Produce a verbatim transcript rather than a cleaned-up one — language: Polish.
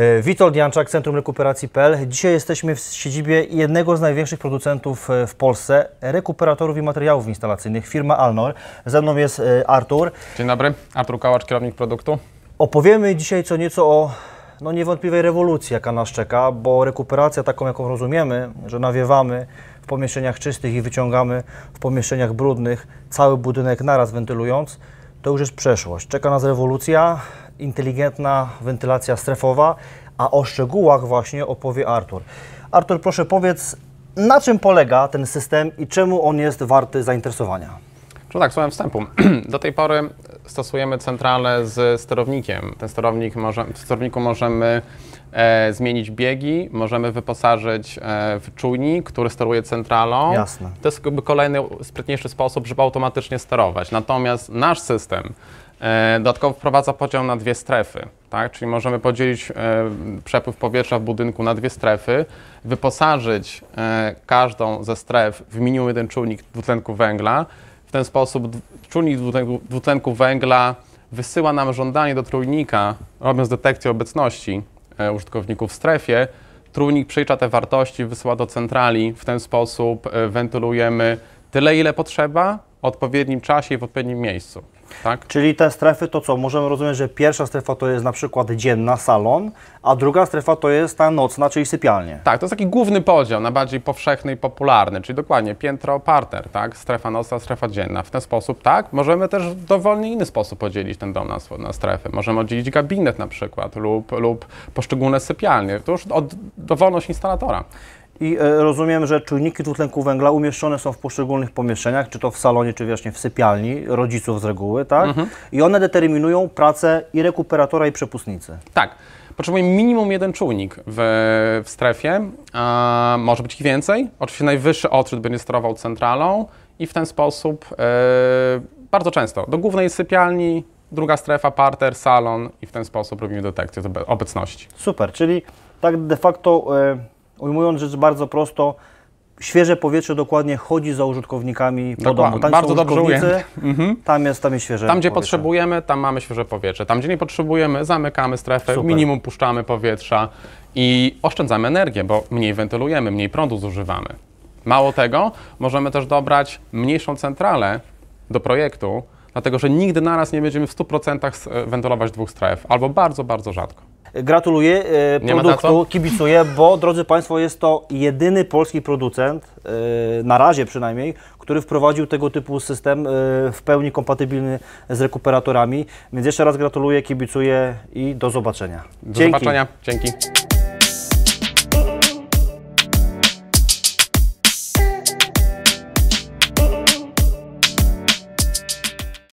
Witold Janczak, Centrum Rekuperacji kropka p l. Dzisiaj jesteśmy w siedzibie jednego z największych producentów w Polsce rekuperatorów i materiałów instalacyjnych, firma Alnor. Ze mną jest Artur. Dzień dobry, Artur Kałacz, kierownik produktu. Opowiemy dzisiaj co nieco o no, niewątpliwej rewolucji, jaka nas czeka, bo rekuperacja taką, jaką rozumiemy, że nawiewamy w pomieszczeniach czystych i wyciągamy w pomieszczeniach brudnych cały budynek naraz wentylując, to już jest przeszłość. Czeka nas rewolucja, inteligentna wentylacja strefowa, a o szczegółach właśnie opowie Artur. Artur, proszę powiedz, na czym polega ten system i czemu on jest warty zainteresowania? No tak, słowem wstępu. Do tej pory stosujemy centralę z sterownikiem. Ten sterownik może, w sterowniku możemy e, zmienić biegi, możemy wyposażyć e, w czujnik, który steruje centralą. Jasne. To jest jakby kolejny sprytniejszy sposób, żeby automatycznie sterować. Natomiast nasz system e, dodatkowo wprowadza podział na dwie strefy. Tak? Czyli możemy podzielić e, przepływ powietrza w budynku na dwie strefy, wyposażyć e, każdą ze stref w minimum jeden czujnik dwutlenku węgla. W ten sposób czujnik dwutlenku węgla wysyła nam żądanie do trójnika, robiąc detekcję obecności e, użytkowników w strefie. Trójnik przelicza te wartości, wysyła do centrali. W ten sposób e, wentylujemy tyle, ile potrzeba, w odpowiednim czasie i w odpowiednim miejscu. Tak? Czyli te strefy to co? Możemy rozumieć, że pierwsza strefa to jest na przykład dzienna, salon, a druga strefa to jest ta nocna, czyli sypialnie. Tak, to jest taki główny podział na bardziej powszechny i popularny, czyli dokładnie piętro, parter, tak? Strefa nocna, strefa dzienna. W ten sposób, tak, możemy też w dowolnie inny sposób podzielić ten dom na, na strefy. Możemy oddzielić gabinet na przykład lub, lub poszczególne sypialnie. To już od, dowolność instalatora. I e, rozumiem, że czujniki dwutlenku węgla umieszczone są w poszczególnych pomieszczeniach, czy to w salonie, czy właśnie w sypialni rodziców z reguły, tak? Mhm. I one determinują pracę i rekuperatora, i przepustnicy. Tak. Potrzebujemy minimum jeden czujnik w, w strefie, a może być ich więcej. Oczywiście najwyższy odczyt będzie sterował centralą i w ten sposób e, bardzo często do głównej sypialni, druga strefa, parter, salon i w ten sposób robimy detekcję obecności. Super, czyli tak de facto e, ujmując rzecz bardzo prosto, świeże powietrze dokładnie chodzi za użytkownikami po domu. Tam bardzo są dobrze użytkownicy, mhm. tam jest, tam jest świeże Tam, gdzie powietrze. potrzebujemy, tam mamy świeże powietrze. Tam, gdzie nie potrzebujemy, zamykamy strefę, Super. Minimum puszczamy powietrza i oszczędzamy energię, bo mniej wentylujemy, mniej prądu zużywamy. Mało tego, możemy też dobrać mniejszą centralę do projektu, dlatego że nigdy naraz nie będziemy w stu procentach wentylować dwóch stref, albo bardzo, bardzo rzadko. Gratuluję e, produktu, kibicuję, bo drodzy Państwo, jest to jedyny polski producent, e, na razie przynajmniej, który wprowadził tego typu system e, w pełni kompatybilny z rekuperatorami. Więc jeszcze raz gratuluję, kibicuję i do zobaczenia. Do Dzięki. zobaczenia. Dzięki.